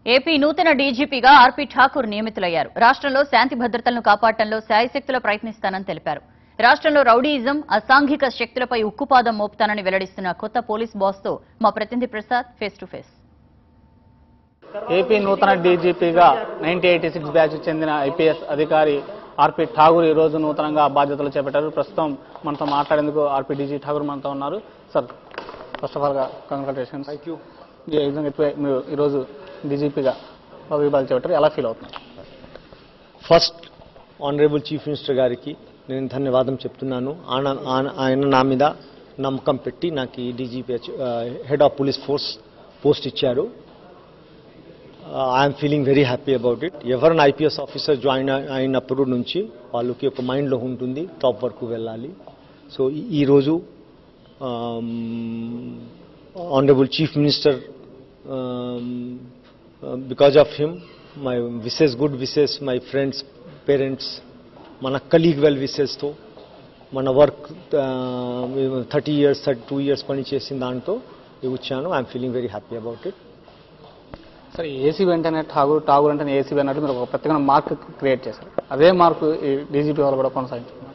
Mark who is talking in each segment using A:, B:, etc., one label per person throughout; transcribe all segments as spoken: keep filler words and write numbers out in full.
A: AP నూతన డీజీపీగా RP Thakur నియమితులయ్యారు. రాష్ట్రంలో శాంతి భద్రతలను కాపాడటంలో శాయశక్తుల ప్రయత్నిస్తానని తెలిపారు. రాష్ట్రంలో రౌడీయిజం, అసాంఘిక శక్తులపై ఉక్కుపాదం మోపుతానని వెల్లడిస్తున్న కొత్త పోలీస్ బాస్తో మా ప్రతినిధి Prasad face to face.
B: AP నూతన డీజీపీగా నైన్టీన్ ఎయిటీ సిక్స్ బ్యాచ్ చెందిన ఐపీఎస్ అధికారి ఆర్పీ ఠాకూర్ ఈ రోజు నూతనంగా బాధ్యతలు చేపట్టారు. ప్రస్తుతం మనతో మాట్లాడేందుకు ఆర్పీ డీజీ ఠాకూర్ మనతో ఉన్నారు. సార్, ఫస్ట్ ఆఫ్ ఆల్ గా కంగ్రాచులేషన్స్. Thank you. మీరు ఈరోజు డీజీపీగా పదవి చేపట్టారు, ఎలా ఫీల్ అవుతున్నారు?
C: ఫస్ట్ ఆనరబుల్ చీఫ్ మినిస్టర్ గారికి నేను ధన్యవాదం చెప్తున్నాను. ఆయన నా మీద నమ్మకం పెట్టి నాకు ఈ DGP head of police force post ఇచ్చారు. I'm feeling very happy about it. ఎవరైనా ఐపీఎస్ ఆఫీసర్ జాయిన్ అయినప్పుడు నుంచి వాళ్ళకి ఒక మైండ్లో ఉంటుంది టాప్ వరకు వెళ్ళాలి. సో ఈరోజు honourable chief minister because of him my wishes, good wishes, my friends, parents, మన కలీగ్ వెల్ విషెస్తో మన work thirty years thirty two years పని చేసిన దాంతో వచ్చాను. I'm feeling very happy about it.
B: సరే, ఏసీ వెంటనే ఠాగూర్ ఠాగూర్ అంటే ఏసీ అన్నట్టు మీరు ఒక ప్రత్యేకమైన మార్క్ క్రియేట్ చేశారు. అదే మార్కు ఈ డీజీపీ వాళ్ళు కూడా కొనసాగించారు.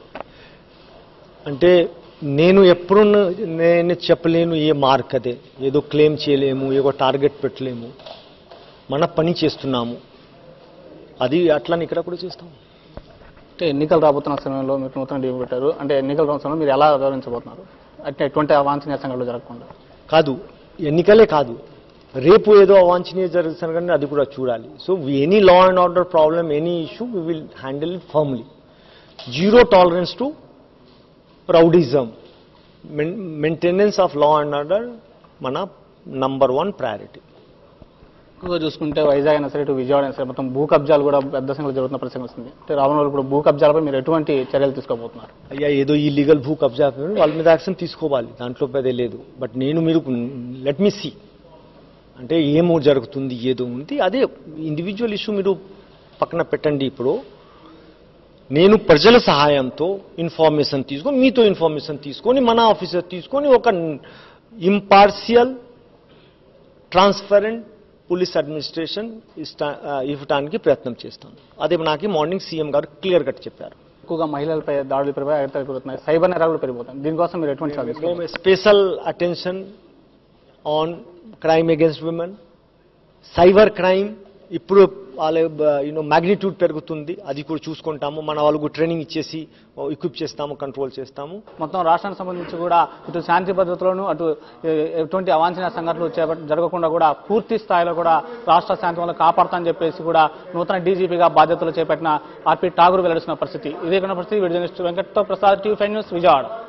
C: అంటే నేను ఎప్పుడు నేను చెప్పలేను ఏ మార్క్ అదే, ఏదో క్లెయిమ్ చేయలేము, ఏదో టార్గెట్ పెట్టలేము. మన పని చేస్తున్నాము, అది అట్లని ఇక్కడ కూడా చేస్తాము.
B: అంటే ఎన్నికలు రాబోతున్న సమయంలో మీరు నూతన డీజీపీ పెట్టారు. అంటే ఎన్నికల సమయంలో మీరు ఎలా వ్యవహరించబోతున్నారు? అంటే ఎటువంటి అవాంఛనీయ సంఘటనలు జరగకుండా
C: కాదు, ఎన్నికలే కాదు, రేపు ఏదో అవాంఛనీయ జరుగుతుంది కానీ అది కూడా చూడాలి. So any law and order problem, any issue we will handle it firmly. Zero tolerance to rowdyism. Maintenance of law and order మన నంబర్ వన్ ప్రయారిటీ.
B: ఎక్కువగా చూసుకుంటే వైజాగ్ అయినా సరే, ఇటు విజయవాడ అయినా సరే, మొత్తం భూ కబ్జాలు కూడా పెద్ద సంఖ్యలో జరుగుతున్న పరిస్థితి వస్తుంది. అంటే రావణ వాళ్ళు ఇప్పుడు భూ కబ్జాలపై మీరు ఎటువంటి చర్యలు తీసుకోబోతున్నారు?
C: అయ్యా, ఏదో ఈ లీగల్ భూ కబ్జా వాళ్ళ మీద యాక్షన్ తీసుకోవాలి, దాంట్లో పెద్ద లేదు. బట్ నేను మీరు లెట్ మీ సీ అంటే ఏమో జరుగుతుంది, ఏదో ఉంది, అదే ఇండివిజువల్ ఇష్యూ మీరు పక్కన పెట్టండి. ఇప్పుడు నేను ప్రజల సహాయంతో ఇన్ఫర్మేషన్ తీసుకొని, మీతో ఇన్ఫర్మేషన్ తీసుకొని, మన ఆఫీసర్ తీసుకొని ఒక ఇంపార్షియల్ ట్రాన్స్పరెంట్ పోలీస్ అడ్మినిస్ట్రేషన్ ఇవ్వడానికి ప్రయత్నం చేస్తాను. అదే నాకు మార్నింగ్ సీఎం గారు క్లియర్ కట్ చెప్పారు.
B: ఎక్కువగా మహిళలపై దాడులు పెరిగిపోతున్నాయి, సైబర్ నేరాలు పెరిగిపోతాయి. దీనికోసం మీరు ఎటువంటి
C: special attention on crime against women, cyber crime. ఇప్పుడు వాళ్ళ యూనో మ్యాగ్నిట్యూడ్ పెరుగుతుంది, అది కూడా చూసుకుంటాము. మన వాళ్ళకు ట్రైనింగ్ ఇచ్చేసి ఎక్విప్ చేస్తాము, కంట్రోల్ చేస్తాము.
B: మొత్తం రాష్ట్రానికి సంబంధించి కూడా ఇటు శాంతి భద్రతలను, అటు ఎటువంటి అవాంఛనీయ సంఘటనలు జరగకుండా కూడా పూర్తి స్థాయిలో కూడా రాష్ట్ర శాంతి వల్ల కాపాడుతానని చెప్పేసి కూడా నూతన డీజీపీగా బాధ్యతలు చేపట్టిన ఆర్పీ ఠాకూర్ వెల్లడిస్తున్న పరిస్థితి. ఇదే పరిస్థితి. వీడియో జర్నలిస్ట్ వెంకట్తో Prasad, TV five news, Vijayawada.